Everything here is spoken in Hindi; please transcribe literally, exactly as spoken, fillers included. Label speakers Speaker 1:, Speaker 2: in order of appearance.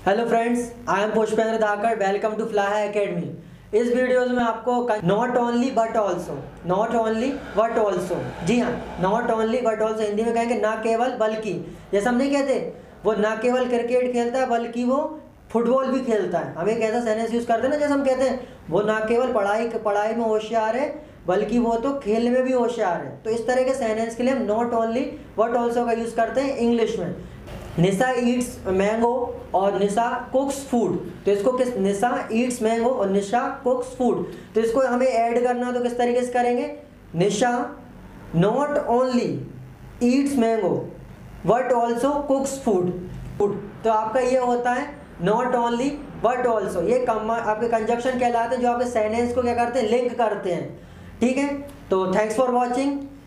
Speaker 1: Hello friends, I am Pushpendra Dhakad. Welcome to fly academy. इस वीडियोस में आपको not only but also, not only but also, जी हाँ, not only but also Hindi में कहेंगे ना केवल बल्कि। जैसे हम नहीं कहते वो ना केवल क्रिकेट खेलता है बल्कि वो फुटबॉल भी खेलता है, हम एक ऐसा सेंटेंस यूज़ करते हैं ना, जैसे हम कहते हैं वो ना केवल पढ़ाई पढ़ाई में होशियार है बल्कि वो तो खेल में भी होशियार है। तो इस तरह के सेंटेंस के लिए हम नॉट ओनली बट ऑल्सो का यूज़ करते हैं इंग्लिश में। निशा ईट्स मैंगो और निशा कुक्स फूड, तो इसको किस, निशा ईट्स मैंगो और निशा कुक्स फूड, तो इसको हमें ऐड करना तो किस तरीके से करेंगे, Nisha not only eats mango but also cooks food food तो आपका ये होता है नॉट ओनली बट ऑल्सो। ये कम आपके कंजक्शन कहलाते हैं जो आपके सेंटेंस को क्या करते हैं, लिंक करते हैं। ठीक है, तो थैंक्स फॉर वॉचिंग।